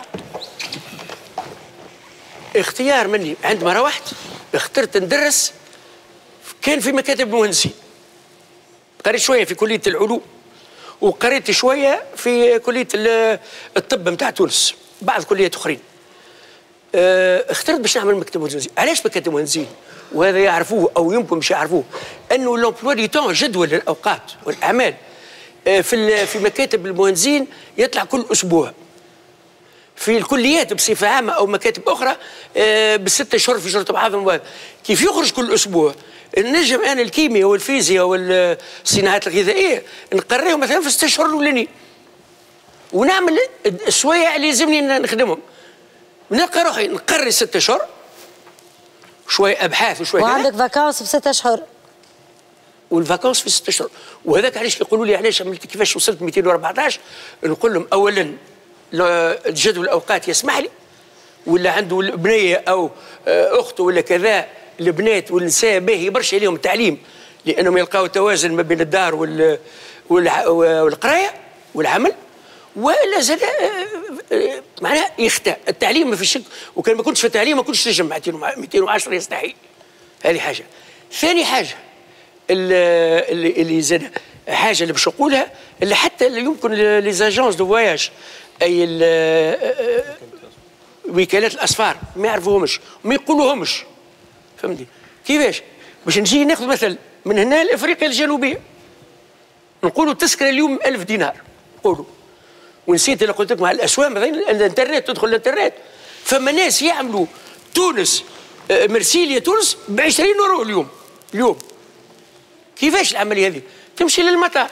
[SPEAKER 5] اختيار مني عندما روحت اخترت ندرس، كان في مكاتب مهندسين. قريت شويه في كليه العلوم وقريت شويه في كليه الطب نتاع تونس، بعض كليات اخرين. اخترت باش نعمل مكتب مهندسين. علاش مكاتب مهندسين؟ وهذا يعرفوه او يمكن مش يعرفوه، انه لومبلوا دي تون جدول الاوقات والاعمال في في مكاتب المهندسين يطلع كل اسبوع. في الكليات بصفه عامه او مكاتب اخرى بست اشهر في شهر بعضهم. كيف يخرج كل اسبوع؟ النجم انا الكيمياء والفيزياء والصناعات الغذائيه نقريهم مثلا في ست اشهر الاولانيين ونعمل السوايع اللي يلزمني نخدمهم. نلقى روحي نقري ست اشهر شويه ابحاث وشويه
[SPEAKER 1] وعندك فاكونس في ست اشهر
[SPEAKER 5] والفاكونس في ست اشهر. وهذاك علاش يقولوا لي علاش عملت كيفاش وصلت مئتين وأربعطاش. نقول لهم اولا جدول الاوقات يسمح لي، ولا عنده بنيه او اخته ولا كذا، البنات والنساء باهي برشا لهم التعليم لانهم يلقاو توازن ما بين الدار وال والقرايه والعمل، والا زاد معناها يختار التعليم ما في شك. وكان ما كنتش في التعليم ما كنتش نجم مئتين وعشرة يستحيل. هذه حاجه. ثاني حاجه اللي اللي زاد حاجه اللي باش نقولها، اللي حتى اللي يمكن لي زاجونس دو فواياج اي وكالات الاسفار ما يعرفوهمش وما يقولوهمش. فهمتني كيفاش؟ باش نجي ناخذ مثلا من هنا لافريقيا الجنوبيه نقولوا التذكره اليوم ألف دينار نقولوا، ونسيت اللي قلت لكم على الاسوام الانترنت، تدخل الانترنت فما ناس يعملوا تونس مرسيليا تونس ب عشرين يورو اليوم. اليوم كيفاش العمليه هذه؟ تمشي للمطار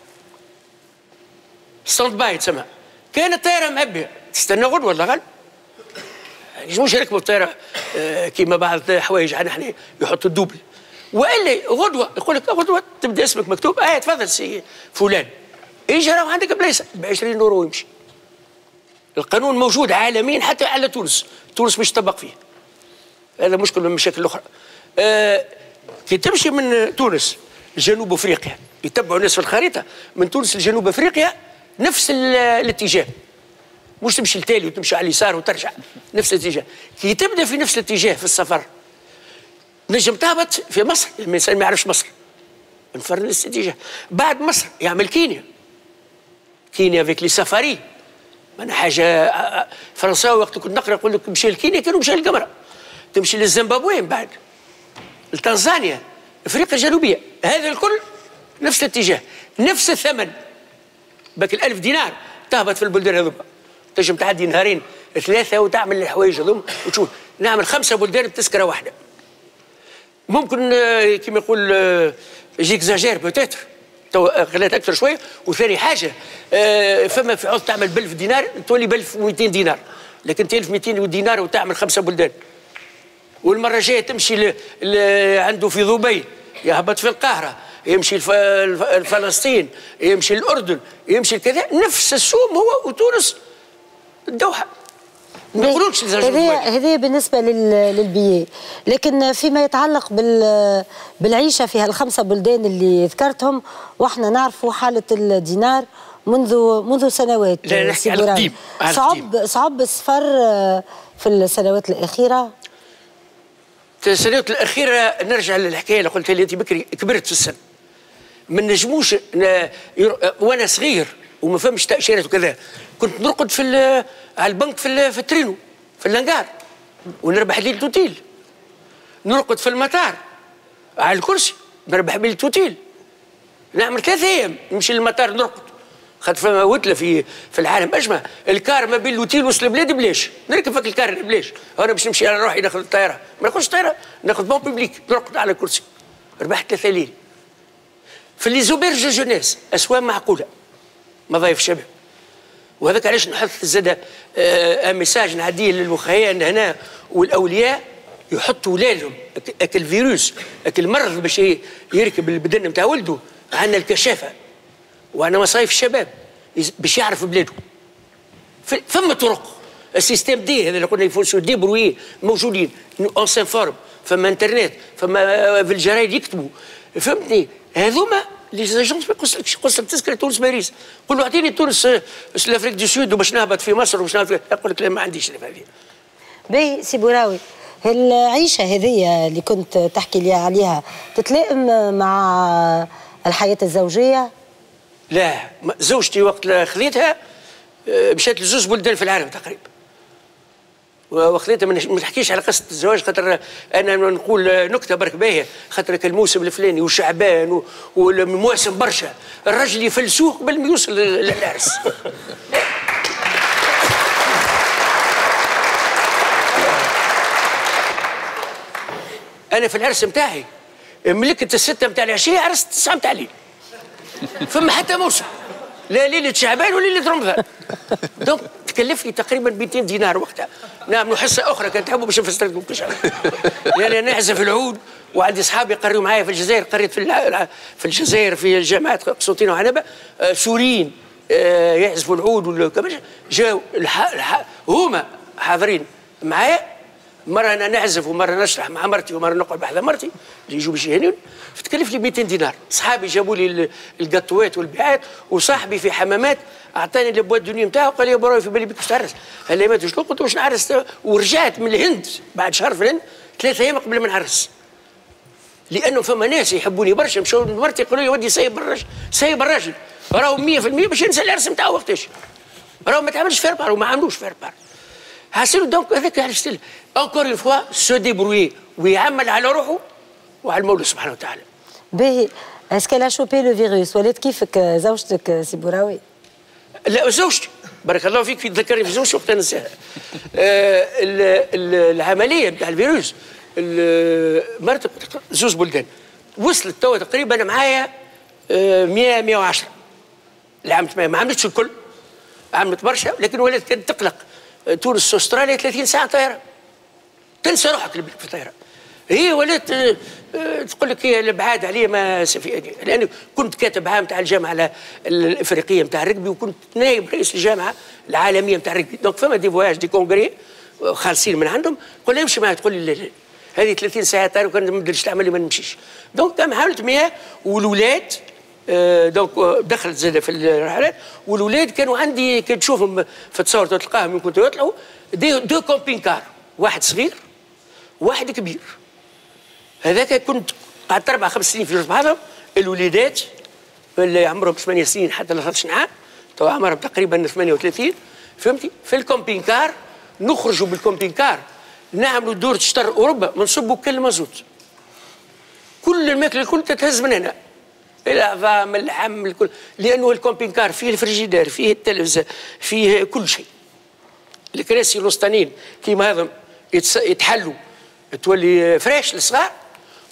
[SPEAKER 5] ستاند باي تسمى، كانت الطياره معبيه تستنى غدوه ولا غد، يجوش يركبوا الطياره كيما بعض الحوايج عندنا احنا يحطوا الدوبل، والا غدوه يقول لك غدوه تبدا اسمك مكتوب اه تفضل سي فلان، يجي راهو عندك بلايصه ب عشرين يورو ويمشي. القانون موجود عالميا حتى على تونس، تونس مش طبق فيه. هذا مشكل من المشاكل الاخرى. آه كي تمشي من تونس لجنوب افريقيا يتبعوا الناس في الخريطه من تونس لجنوب افريقيا نفس الاتجاه، مش تمشي لتالي وتمشي على اليسار وترجع نفس الاتجاه. كي تبدا في نفس الاتجاه في السفر نجم تهبط في مصر، الانسان ما يعرفش مصر نفر نفس الاتجاه. بعد مصر يعمل كينيا، كينيا فيك لي سفاري، انا حاجه فرنساوي وقت كنت نقرا يقول لك مشي لكينيا كانوا مشى للقمره. تمشي للزيمبابوي من بعد لتنزانيا افريقيا الجنوبيه، هذا الكل نفس الاتجاه نفس الثمن. باك الألف دينار تهبط في البلدان هذوما، تنجم تعدي نهارين ثلاثه وتعمل الحوايج هذوما وتشوف. نعمل خمسه بلدان بتذكره واحده. ممكن كما يقول جيكزاجير بوتيتر تو خلات اكثر شويه. وثاني حاجه فما في عوض تعمل ب ألف دينار تولي ب ألف ومئتين دينار، لكن ألف ومئتين دينار وتعمل خمسه بلدان. والمره الجايه تمشي ل... ل... عنده في دبي، يهبط في القاهره، يمشي الف... الفلسطين، يمشي الاردن، يمشي كذا، نفس السوم هو وتونس الدوحه. ما نقولوش
[SPEAKER 1] هذه هذه بالنسبه للبيئه، لكن فيما يتعلق بال بالعيشه في هالخمسه بلدان اللي ذكرتهم، واحنا نعرفوا حاله الدينار منذ منذ سنوات.
[SPEAKER 5] لا نحكي على القديم.
[SPEAKER 1] صعب صعب السفر في السنوات الاخيره.
[SPEAKER 5] السنوات الاخيره نرجع للحكايه اللي قلتها لي انت بكري، كبرت في السن. ما نجموش ن... وانا صغير وما فهمش تاشيرات وكذا، كنت نرقد في على البنك في في الترينو في اللانجار ونربح ليله توتيل. نرقد في المطار على الكرسي نربح ليله توتيل. نعمل ثلاثة ايام نمشي للمطار نرقد، خاطر فما وتله في في العالم اجمع. الكار ما بين لوتيل وصل البلاد بلاش، نركب فك الكار بلاش. انا باش نمشي على روحي ناخذ الطياره، ما ناخذش طياره، ناخذ بون بيبليك نرقد على الكرسي. ربحت ثلاثة ليل. في لي زوبيرج جونيس اسواق معقوله، مضايف شباب. وهذاك علاش نحط زاد آه ميساج نعديه للمخيان هنا والاولياء يحطوا ولادهم اك الفيروس اك المرض باش يركب البدن نتاع ولده. عندنا الكشافه وعندنا مصايف الشباب باش يعرف بلاده. ثم طرق السيستم دي هذا اللي قلنا يفوسوا دي بروي موجودين اون سانفورم، فما انترنت، فما في الجرايد يكتبوا، فهمتني؟ هذوما لي زاجونس ما يقصلكش، يقص لك تذكره تونس باريس، قول له اعطيني تونس الافريق دو سود وباش نهبط في مصر وباش نهبط، يقول لك لا ما عنديش هذه.
[SPEAKER 1] باهي سي بوراوي، العيشه هذه اللي كنت تحكي لي عليها تتلائم مع الحياه الزوجيه؟
[SPEAKER 5] لا، زوجتي وقت خذيتها مشات لزوج بلدان في العالم تقريبا. وخذيتها ما نحكيش على قصه الزواج، خاطر انا نقول نكته برك باهيه، خاطر الموسم الفلاني وشعبان والمواسم برشا، الرجل يفلسوه قبل ما يوصل للعرس. انا في العرس نتاعي ملكت السته نتاع العشيه، عرست التسعه نتاع الليل. فما حتى موسم، لا ليله شعبان ولا ليله رمضان. دونك تكلف لي تقريبا مئتين دينار وقتها. نعملوا حصه اخرى كانت تحبوا باش نفسر لكم كل شيء. لان انا نعزف العود وعندي اصحابي قريوا معايا في الجزائر، قريت في في الجزائر في جامعات قسنطينه وعنبه آه سوريين آه يعزفوا العود ولا جاوا هما حاضرين معايا. مره انا نعزف ومره نشرح مع مرتي ومره نقعد بحذا مرتي اللي يجوا باش يهنوني، فتكلف لي مئتين دينار. صحابي جابوا لي القطوات والبيعات، وصاحبي في حمامات اعطاني الابواب الدنيا نتاعو، قال لي براوي في بالي بك باش تعرس. قال لي ما تجوش، قلت له باش نعرس. ورجعت من الهند بعد شهر في الهند ثلاثة ايام قبل ما نعرس، لانه فما ناس يحبوني برشا. مشاو لمرتي قالوا لي ودي سايب الراجل، سايب الراجل راهو مية في المية باش ينسى العرس نتاعو وقتاش، راهو ما تعملش فير بار وما عملوش فير بار. حاسين دونك هذاك علاش انكور اون فوا سو ديبروي ويعمل على روحه وعلى المولى سبحانه وتعالى.
[SPEAKER 1] باهي، اسكو لا شوبي لو فيروس ولات كيفك زوجتك سي بوراوي؟
[SPEAKER 5] لا زوجتي بارك الله فيك في تذكرني في زوجتي وقت ننساها. آه العمليه نتاع الفيروس مرت زوج بلدان، وصلت توا تقريبا انا معايا آه مئة مئة وعشرة اللي عملت معايا، ما عملتش الكل، عملت برشا، لكن ولات كانت تقلق. تونس استراليا ثلاثين ساعه طياره، تنسى روحك في الطياره. هي ولات تقول لك هي الابعاد عليا ما سفياني، لاني كنت كاتب عام تاع الجامعه الافريقيه نتاع الرجبي، وكنت نائب رئيس الجامعه العالميه نتاع الرجبي. دونك فما دي فواياج دي كونغري خالصين من عندهم، قلنا امشي معايا، تقول لي لا هذه ثلاثين ساعه طياره وكان ما نقدرش تعمل لي ما نمشيش. دونك عملت مئة والولاد آه دونك دخلت زاده في الرحلات، والولاد كانوا عندي كي تشوفهم في التصور تلقاهم من كنتوا يطلعوا دي دو كومبين كار، واحد صغير واحد كبير. هذاك كنت قعدت اربع خمس سنين في جوج بعضهم. الوليدات اللي عمرهم ثمانية سنين حتى ثلاثة عام، تو عمرهم تقريبا ثمانية وثلاثين، فهمتي؟ في الكومبين كار نخرجوا بالكومبين كار نعملوا دورة شطر اوروبا، منصبوا كل مازوت. كل الماكله الكل تتهز من هنا، العظام اللحم الكل، لانه الكومبين كار فيه الفريجيدير، فيه التلفزه، فيه كل شيء. الكراسي الوسطانيين كيما هذا يتحلوا تولي فريش للصغار،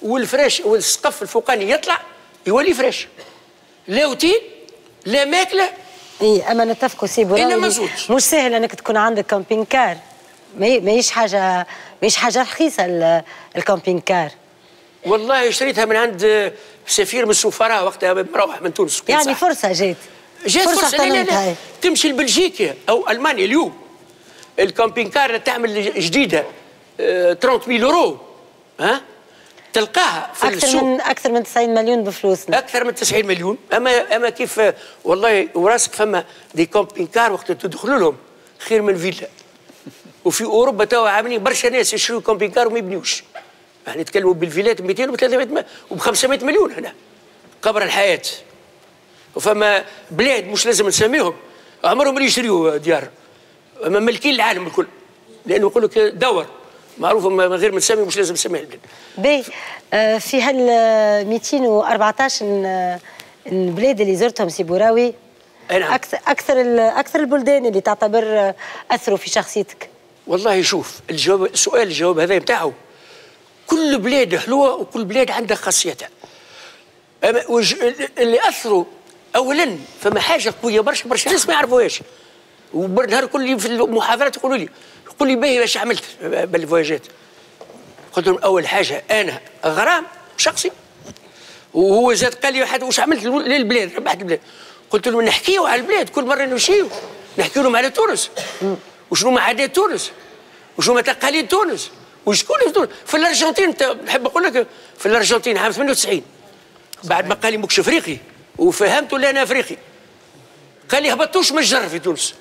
[SPEAKER 5] والفريش والسقف الفوقاني يطلع يولي فريش، لا اوتيل لا ماكله.
[SPEAKER 1] اي اما نتفقوا سي بوراوي مش سهل انك تكون عندك كامبين كار، ماهيش حاجه ماهيش حاجه رخيصه الكامبين كار.
[SPEAKER 5] والله شريتها من عند سفير من السفراء وقتها مروح من تونس.
[SPEAKER 1] يعني صح. فرصه جات
[SPEAKER 5] جات فرصه, فرصة لا لا لا. تمشي لبلجيكا او المانيا اليوم الكامبين كار تعمل جديده ثلاثين ألف يورو ها تلقاها في
[SPEAKER 1] أكثر
[SPEAKER 5] السوق.
[SPEAKER 1] من أكثر من تسعين مليون بفلوسنا.
[SPEAKER 5] أكثر من تسعين مليون، أما أما كيف والله وراسك فما دي كومبين كار وقت تدخلوا لهم خير من فيلا. وفي أوروبا توا عاملين برشا ناس يشروا كومبين كار وما يبنيوش. يعني نتكلموا بالفيلات ب مئتين و ثلاثمئة وب خمسمئة مليون هنا. قبر الحياة. وفما بلاد مش لازم نسميهم عمرهم اللي يشتريوا ديار. أما مالكين العالم الكل. لأنه يقول لك دور. معروف من غير ما نسمي مش لازم نسميها البلاد.
[SPEAKER 1] باهي آه في هال مئتين وأربعطاش البلاد اللي زرتهم سي بوراوي نعم. اكثر اكثر اكثر البلدان اللي تعتبر اثروا في شخصيتك.
[SPEAKER 5] والله شوف الجواب السؤال الجواب هذا نتاعو كل بلاد حلوه وكل بلاد عندها خاصيتها. اما اللي اثروا اولا فما حاجه قويه برشا برشا ناس ما يعرفوهاش. ونهار كل في المحاضرات يقولوا لي يقول لي باهي واش عملت بالفواياجات؟ قلت لهم اول حاجه انا غرام شخصي وهو زاد قال لي واحد واش عملت للبلاد ربحت البلاد. قلت لهم نحكيو على البلاد كل مره نمشيو نحكي لهم على تونس وشنو ما عادات تونس وشنو ما تقاليد تونس وشكون في تونس. في الارجنتين نحب نقول لك في الارجنتين عام ثمانية وتسعين بعد ما قال لي ماكش افريقي وفهمت ولا انا افريقي قال لي هبطوش من الجر في تونس.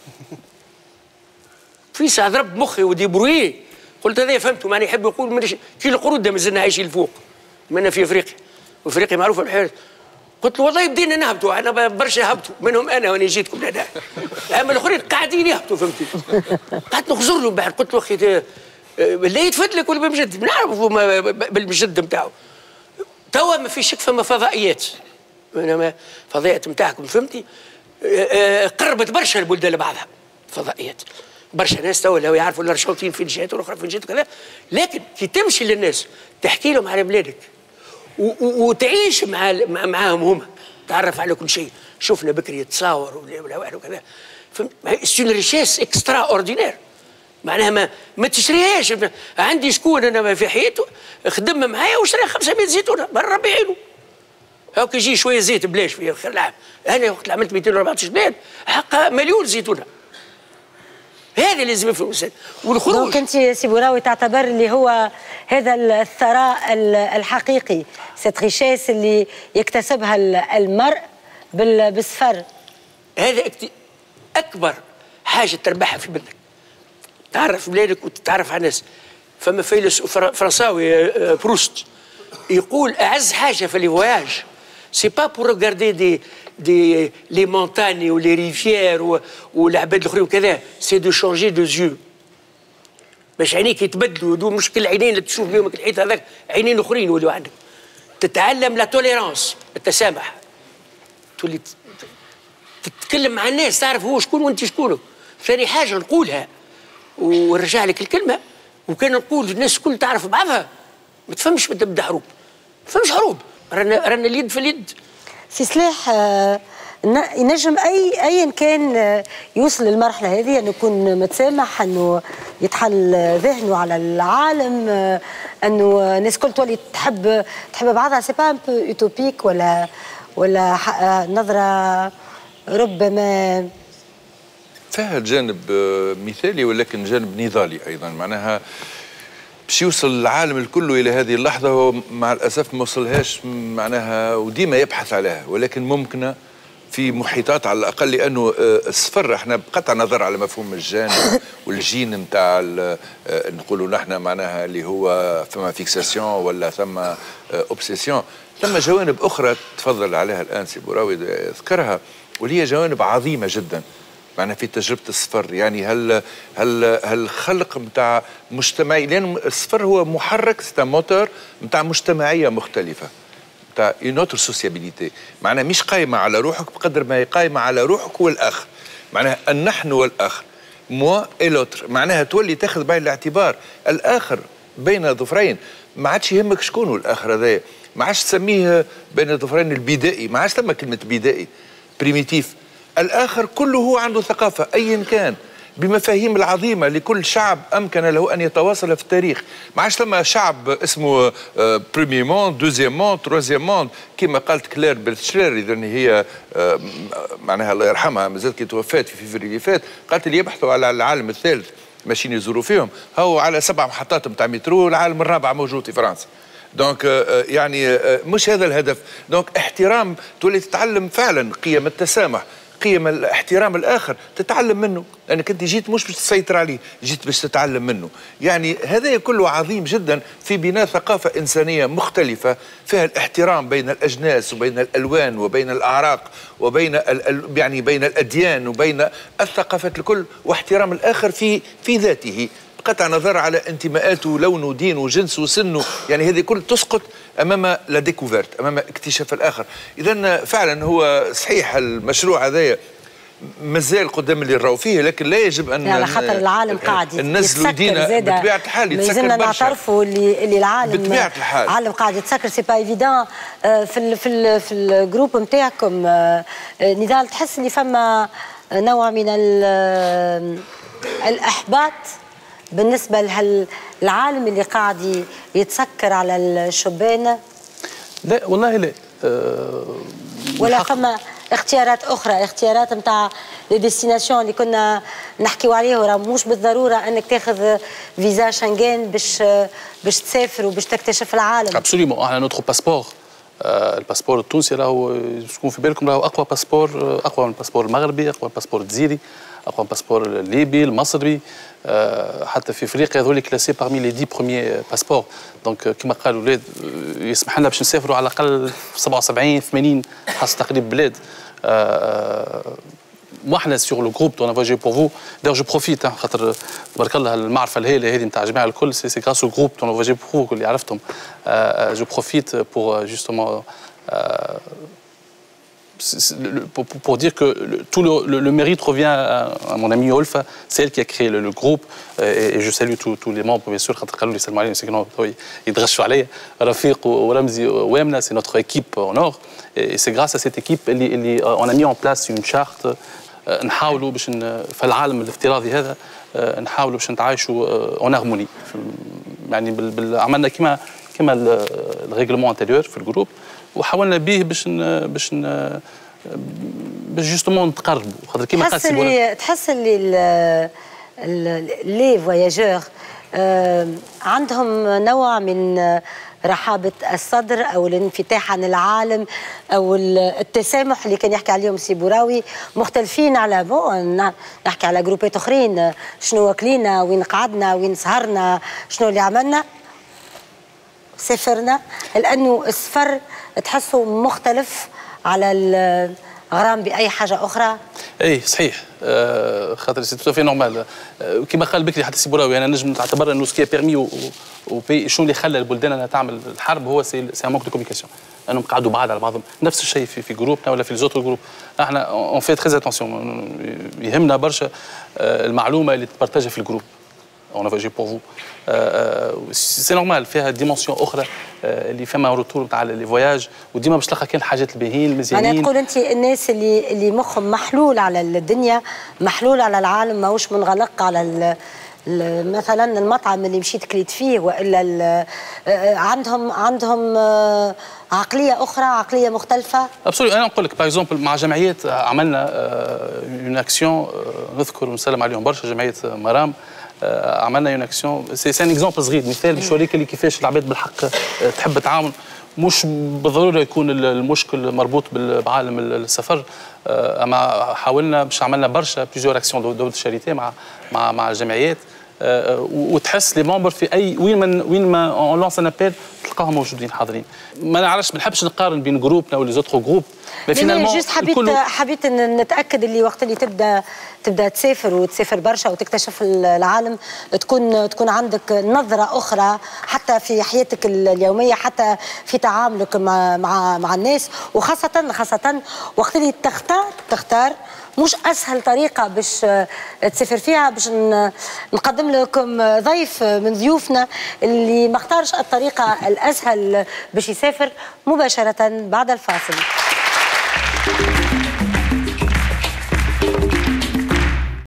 [SPEAKER 5] في ساعه ضرب مخي وديبرويه قلت هذا فهمته معناه يحب يقول من كي القرود مازلنا عايشين الفوق منا في افريقيا وافريقيا معروفه بالحياه. قلت له والله بدينا نهبطوا انا برشا هبطوا منهم انا وانا جيتكم لهنا اما الاخرين قاعدين يهبطوا فهمتي. قعدت نخزر لهم بعد قلت له اخي لا يتفدلك ولا بمجد نعرف بالمجد نتاعو. توا ما في شك فما فضائيات فضائيات نتاعكم فهمتي قربت برشا البلدان لبعضها فضائيات. برشا ناس توا لو يعرفوا الارجنتين فين جهات والاخرى فين جهات وكذا لكن كي تمشي للناس تحكي لهم على بلادك وتعيش مع معاهم هما تعرف على كل شيء. شفنا بكري يتصاور ولا واحد وكذا سي اون ريشيس اكسترا اوردينير معناها ما ما تشريهاش. عندي شكون انا في حياته خدم معايا وشرى خمسمئة زيتونه برا بعينه هاك يجي شويه زيت بلاش في خير العام. انا وقت اللي عملت مئتين وأربعطاش بلاد حقها مليون زيتونه. هذا اللي لازم يفهموا والخروج.
[SPEAKER 1] دونك انت سي بوراوي تعتبر اللي هو هذا الثراء الحقيقي سيت ريشيس اللي يكتسبها المرء بالسفر.
[SPEAKER 5] هذا اكبر حاجه تربحها في بلدك تعرف بلادك وتتعرف على الناس. فما فيلسوف فرنساوي بروست يقول اعز حاجه في لي فواياج سي با بور ريغاردي دي دي لي مونتاني ولي ريفيير والعباد الاخرين وكذا سي دو شونجي دو زيو باش عينيك يتبدلوا دو مش كل عينين اللي تشوف بهم الحيط هذاك عينين اخرين يولوا عندك. تتعلم لا توليرانس التسامح تولي تتكلم مع الناس تعرف هو شكون وانت شكونه. ثاني حاجه نقولها ونرجع لك الكلمه وكان نقول للناس الكل تعرف بعضها ما تفهمش متى تبدا حروب ما تفهمش حروب رانا رانا اليد في اليد.
[SPEAKER 1] سي سلاح آه ينجم اي ايا كان آه يوصل للمرحله هذه انه يكون متسامح انه يتحل ذهنه على العالم آه انه الناس الكل تولي تحب تحب بعضها. سي با ان بو اوتوبيك ولا ولا آه نظره ربما
[SPEAKER 6] فيها جانب مثالي ولكن جانب نضالي ايضا معناها باش يوصل العالم الكل الى هذه اللحظه هو مع الاسف ما وصلهاش معناها وديما يبحث عليها ولكن ممكنه في محيطات على الاقل لانه السفر احنا بقطع نظر على مفهوم الجان والجين نتاع نقولوا نحن معناها اللي هو ثم فيكساسيون ولا ثم اوبسيسيون ثم جوانب اخرى تفضل عليها الان سي بوراوي ذكرها واللي هي جوانب عظيمه جدا معنا في تجربه السفر. يعني هل هل هالخلق نتاع مجتمعي لان السفر هو محرك ستا موتور نتاع مجتمعيه مختلفه نتاع اون اوتر سوسيابيليتي معناها مش قايمه على روحك بقدر ما هي قايمه على روحك والاخر معناها النحن والاخر موا اي لوتر معناها تولي تاخذ بعين الاعتبار الاخر بين ظفرين، ما عادش يهمك شكون الاخر هذايا، ما عادش تسميه بين ظفرين البدائي، ما عادش ثم كلمه بدائي بريميتيف. الاخر كله هو عنده ثقافه ايا كان بمفاهيم العظيمه لكل شعب امكن له ان يتواصل في التاريخ. ما عادش ثم شعب اسمه بريمي موند، دوزيام موند، تروزيام موند، كما قالت كلير بيرتشلر، اذا هي معناها الله يرحمها مازالت كي توفات في فيفري اللي فات، قالت اللي يبحثوا على العالم الثالث ماشيين يزوروا فيهم، هو على سبع محطات نتاع مترو، العالم الرابع موجود في فرنسا. دونك يعني مش هذا الهدف. دونك احترام، تولي تتعلم فعلا قيم التسامح، قيم الاحترام الاخر، تتعلم منه، لانك انت جيت مش باش تسيطر عليه، جيت باش تتعلم منه. يعني هذا كله عظيم جدا في بناء ثقافه انسانيه مختلفه فيها الاحترام بين الاجناس وبين الالوان وبين الاعراق وبين ال يعني بين الاديان وبين الثقافات الكل، واحترام الاخر في في ذاته، قطع نظر على انتماءاته، لونه، دينه، جنسه، سنه، يعني هذه كل تسقط امام لا ديكوفيرت، امام اكتشاف الاخر. اذا فعلا هو صحيح المشروع هذايا مازال قدام اللي نراو فيه، لكن لا يجب ان
[SPEAKER 1] على خاطر العالم قاعد
[SPEAKER 6] ننزلوا يدينا بطبيعه الحال، يتسكر برشا.
[SPEAKER 1] لازمنا نعترفوا اللي اللي العالم
[SPEAKER 6] بطبيعه الحال
[SPEAKER 1] العالم قاعد يتسكر. سي با ايفيدون في ال في ال في الجروب نتاعكم نضال، تحس اللي فما نوع من الاحباط بالنسبه لهالعالم اللي قاعد يتسكر على الشبان؟
[SPEAKER 7] لا والله لا. أه
[SPEAKER 1] ولا فما اختيارات اخرى، اختيارات نتاع لي ديستيناسيون اللي كنا نحكيو عليه، وراه مش بالضروره انك تاخذ فيزا شنغن باش باش تسافر وباش تكتشف العالم.
[SPEAKER 7] ابسوليومون. احنا نوترو باسبور، آه الباسبور التونسي راهو شكون في بالكم راهو اقوى باسبور، اقوى من الباسبور المغربي، اقوى من الباسبور الجزيري، اقوى من الباسبور الليبي، المصري، آه حتى في افريقيا هذول كلاسي بارمي لي دي بروميي باسبور. دونك كما قال الاولاد يسمح لنا باش نسافروا على الاقل سبعة وسبعين ثمانين حسب تقريب بلاد. آه واحنا سيغ لو جروب دون فواجي بور فو. داير جو بروفيت خاطر تبارك الله المعرفه الهائله هذه نتاع الجماعه الكل سي سي غراس او جروب دون فواجي بور فو اللي عرفتهم. جو بروفيت بور جوستومون Pour, pour dire que le, tout le, le, le mérite revient à, à mon ami Olfa, c'est elle qui a créé le, le groupe, et, et je salue tous, tous les membres, bien sûr, Ramzi Ouemna, c'est notre équipe en or, et c'est grâce à cette équipe qu'on a mis en place une charte, نحاولوا باش في العالم الافتراضي هذا نحاولوا باش نتعايشوا اون هارموني، يعني عملنا كما كما الريغلمون انتيريور في الجروب، وحاولنا به باش باش باش جوستومون نتقربوا، خاطر كيما
[SPEAKER 1] قاسم تحس تحس اللي لي فواياجور عندهم نوع من رحابة الصدر أو الانفتاح عن العالم أو التسامح اللي كان يحكي عليهم سي بوراوي، مختلفين على بو نحكي على جروبات أخرين، شنو واكلينا، وين قعدنا، وين سهرنا، شنو اللي عملنا، سافرنا، لأنه السفر تحسه مختلف على الغرام بأي حاجة أخرى.
[SPEAKER 7] اي صحيح، آه خاطر سي تو في نورمال، آه كما قال بكري حتى سي بوراوي، انا نجم نعتبر انه سكي بيرمي وشنو اللي خلى البلدان انها تعمل الحرب هو سي سي مونك دو كوميونيكاسيون، انهم قعدوا بعاد على بعضهم. نفس الشيء في في جروبنا ولا في ليزوتر جروب، احنا اون في تري اتونسيون، يهمنا برشا آه المعلومه اللي تبارتاجها في الجروب. on a fait pour vous. سي نورمال فيها ديمونسيون اخرى اللي فما روتور نتاع لي فواياج، وديما باش تلقى كان الحاجات الباهيين المزيانين.
[SPEAKER 1] انا تقول انت الناس اللي اللي مخهم محلول على الدنيا، محلول على العالم، ماهوش منغلق على مثلا المطعم اللي مشيت كليت فيه، والا عندهم عندهم عقليه اخرى، عقليه مختلفه. ابسولي.
[SPEAKER 7] انا نقول لك باغ اكزومبل مع جمعيات عملنا اون اكسيون، نذكر ونسلم عليهم برشا، جمعيه مرام عملنا اون اكسيون، سي ان اكزومبل صغير، مثال باش نوريك اللي كيفاش العباد بالحق تحب التعاون، مش بالضروره يكون المشكل مربوط بعالم السفر، اما حاولنا باش عملنا برشا بليزيور اكسيون دو شاريتي مع مع مع الجمعيات، وتحس لي ممبر في اي وين ما وين ما اون لونس ان ابيل تلقاهم موجودين حاضرين. ما نعرفش، ما نحبش نقارن بين جروبنا ولي زوتر جروب،
[SPEAKER 1] فينالمون جوست حبيت حبيت نتاكد اللي وقت اللي تبدا تبدا تسافر وتسافر برشا وتكتشف العالم، تكون تكون عندك نظره اخرى حتى في حياتك اليوميه، حتى في تعاملك مع مع مع الناس، وخاصه خاصه وقت اللي تختار تختار مش اسهل طريقه باش تسافر فيها. باش نقدم لكم ضيف من ضيوفنا اللي ما اختارش الطريقه الاسهل باش يسافر. مباشره بعد الفاصل.